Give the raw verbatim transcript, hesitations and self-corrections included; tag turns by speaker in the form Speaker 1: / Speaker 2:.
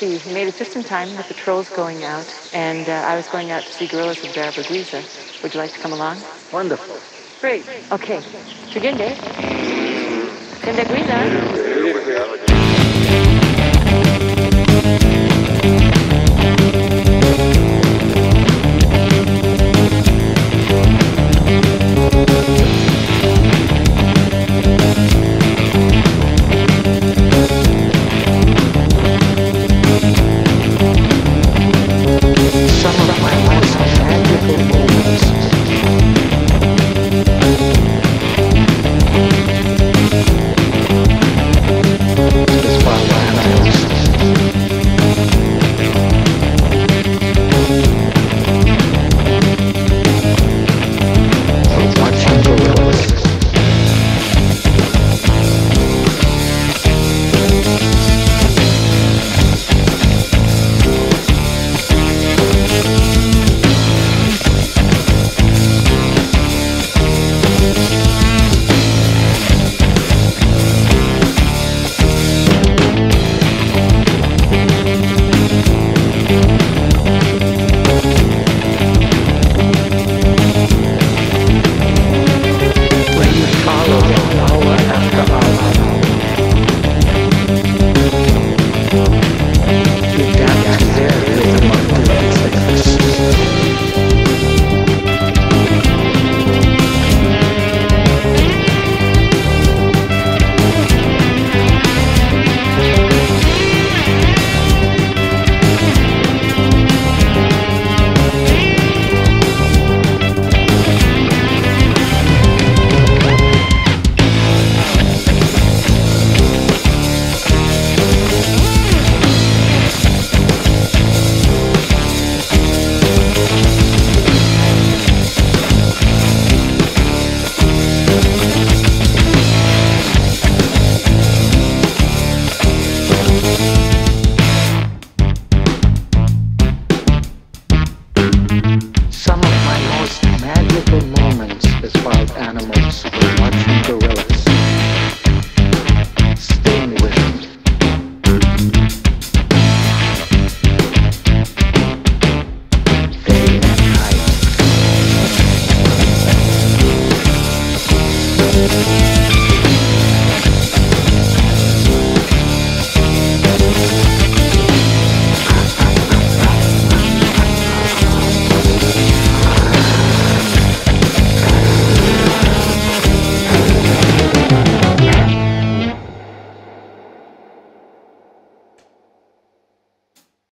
Speaker 1: see. We made it just in time. The patrol's going out, and uh, I was going out to see Gorillas with Barbara Guisa. Would you like to come along?
Speaker 2: Wonderful.
Speaker 1: Great. Okay. Begin, Dave. Sende Guisa.